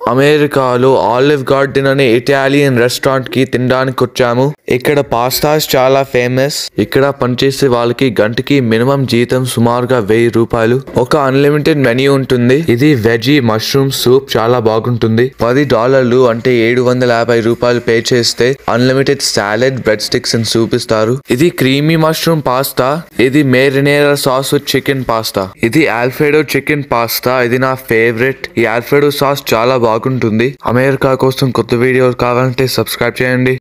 అమెరికాలో olive garden అనే Italian restaurant కి తినడానికి వచ్చాము. ఇక్కడ పాస్తాస్ చాలా ఫేమస్. ఇక్కడ పనిచేసే వాళ్ళకి గంటకి మినిమం జీతం సుమారుగా ₹1000. ఒక అన్లిమిటెడ్ మెన్యూ ఉంటుంది. ఇది వెజీ మష్రూమ్ సూప్ చాలా బాగుంటుంది. $10 అంటే ₹750 పే చేస్తే unlimited salad, bread sticks and soup ఇస్తారు. ఇది క్రీమీ మష్రూమ్ పాస్తా. ఇది మేరినేరా సాస్ చికెన్ పాస్తా. ఇది ఆల్ఫ్రెడో చికెన్ పాస్తా. ఇది నా ఫేవరెట్. ఈ ఆల్ఫ్రెడో సాస్ చాలా బాగుంటుంది. అమెరికా కోసం కొత్త వీడియోలు కావాలంటే సబ్స్క్రైబ్ చేయండి.